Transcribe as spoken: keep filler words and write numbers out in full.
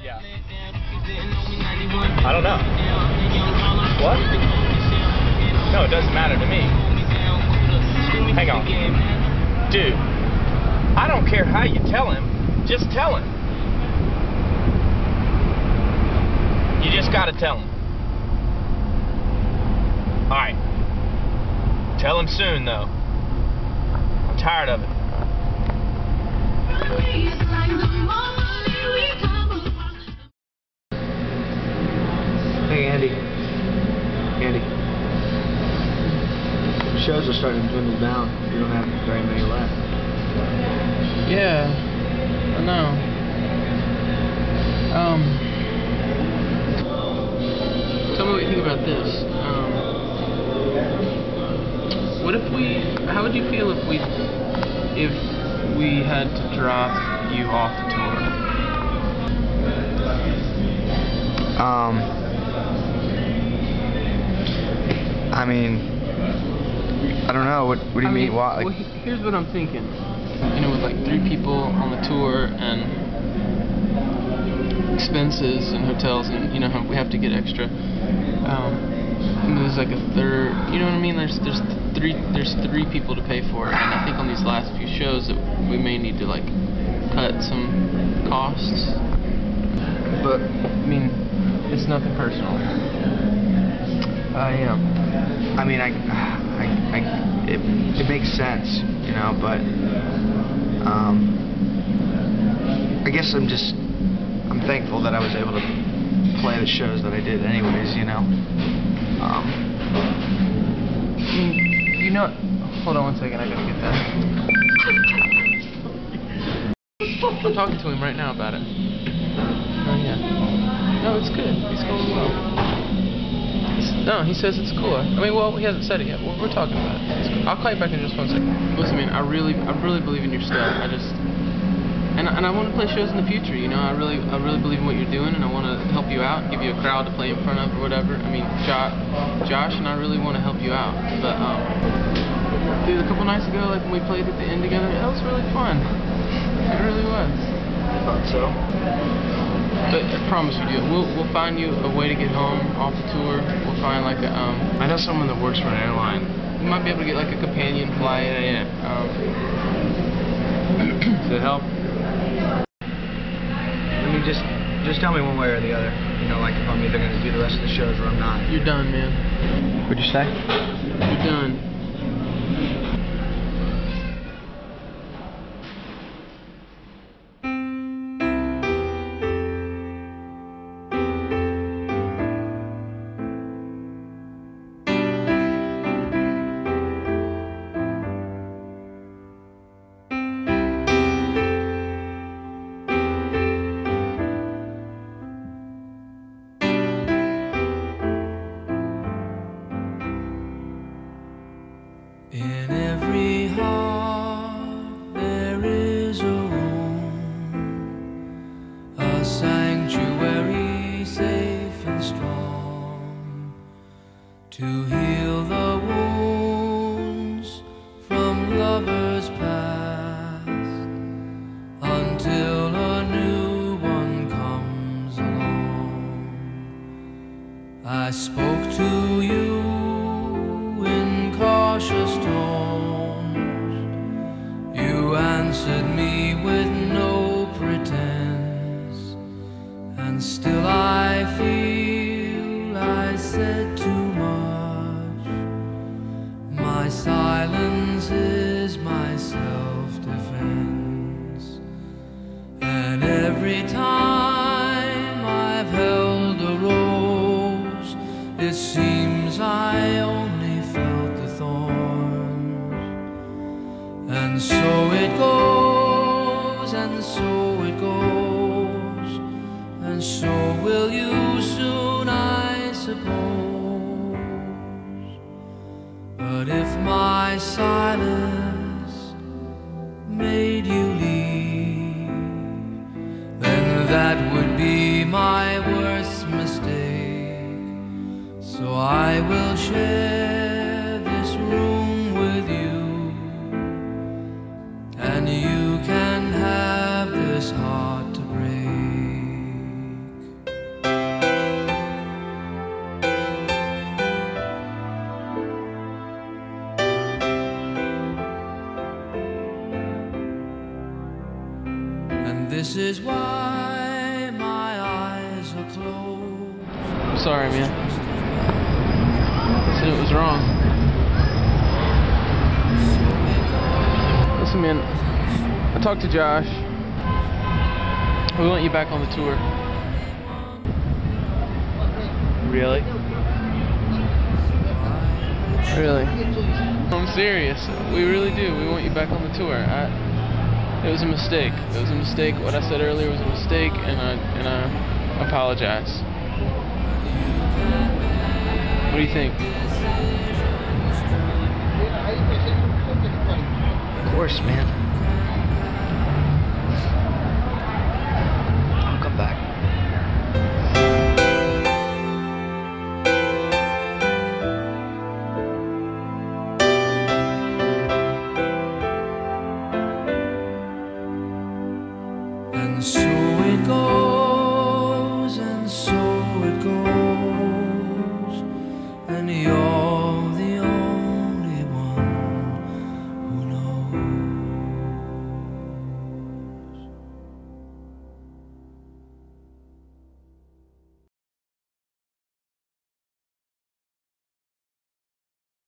Yeah. I don't know. What? No, it doesn't matter to me. Hang on. Dude, I don't care how you tell him. Just tell him. You just gotta tell him. Alright. Tell him soon, though. I'm tired of it. Hey, Andy. Andy. Shows are starting to dwindle down. You don't have very many left. Yeah, I know. Um, tell me what you think about this. Um, what if we? How would you feel if we, if we had to drop you off the tour? Um, I mean, I don't know. What What do you I mean? mean Why? Like, well, he- here's what I'm thinking. You know, with like three people on the tour and expenses and hotels, and you know how we have to get extra. Um, and there's like a third. You know what I mean? There's there's three there's three people to pay for it, and I think on these last few shows that we may need to like cut some costs. but I mean, it's nothing personal. I am. I mean, I, I, I it, it makes sense, you know, but um, I guess I'm just, I'm thankful that I was able to play the shows that I did anyways, you know. Um, I mean, you know, hold on one second, I gotta get that. I'm talking to him right now about it. Oh yeah. No, it's good. It's going well. It's, no, he says it's cool. I mean, well, he hasn't said it yet. We're, we're talking about it. It's cool. I'll call you back in just one second. Listen, man, I really, I really believe in your stuff. I just, and I, and I want to play shows in the future. You know, I really, I really believe in what you're doing, and I want to help you out, give you a crowd to play in front of or whatever. I mean, Josh, Josh, and I really want to help you out. But um, dude, a couple nights ago, like when we played at the end together, that was really fun. It really was. I thought so. But I promise you, dude, we'll we'll find you a way to get home off the tour. We'll find like a um. I know someone that works for an airline. We might be able to get like a companion flight. Yeah, yeah. Um, Does it help? I mean, just, just tell me one way or the other. You know, like if I'm either going to do the rest of the shows or I'm not. you're done, man. What'd you say? You're done. In every heart there is a room, a sanctuary safe and strong, to heal the wounds from lovers past, until a new one comes along. I spoke to you in cautious tones. You answered me with no pretense, and still I feel I said too much. My silence is my self-defense, and every time I've held a rose, it seems I only felt the thorns. And so it goes, and so it goes, and so will you soon, I suppose. But if my silence made you leave, then that would be my worst mistake. So I will share this room with you, and you can have this heart to break. This is why my eyes are closed. I'm sorry, man. I said it was wrong. Listen, man, I talked to Josh. We want you back on the tour. Really? Really? I'm serious. We really do. We want you back on the tour. I, it was a mistake. It was a mistake. What I said earlier was a mistake, and I and I apologize. What do you think? Of course, man.